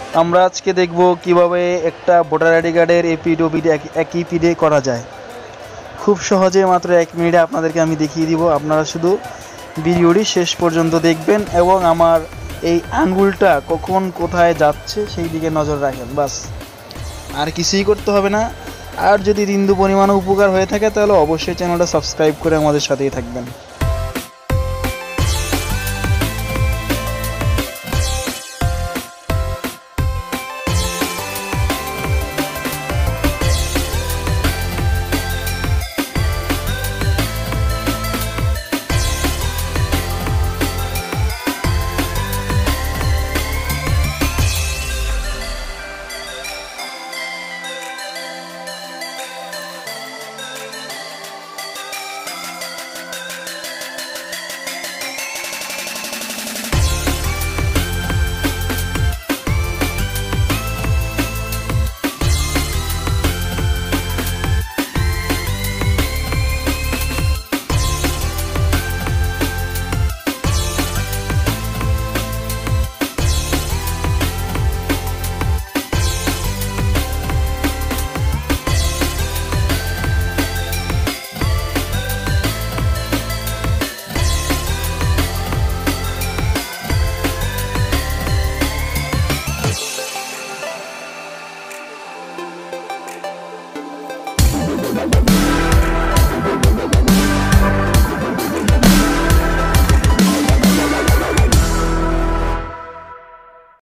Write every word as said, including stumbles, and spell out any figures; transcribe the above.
আমরা আজকে দেখব কিভাবে একটা ভোটার আইডি কার্ডের এপিড ওপিড একই পিডে করা যায়। খুব সহজে মাত্র এক মিনিটে আপনাদেরকে আমি দেখিয়ে দিব। আপনারা শুধু ভিডিওটি শেষ পর্যন্ত দেখবেন এবং আমার এই আঙ্গুলটা কখন কোথায় যাচ্ছে সেই দিকে নজর রাখেন, বাস আর কিছুই করতে হবে না। আর যদি বিন্দু পরিমাণ উপকার হয়ে থাকে তাহলে অবশ্যই চ্যানেলটা সাবস্ক্রাইব করে আমাদের সাথেই থাকবেন।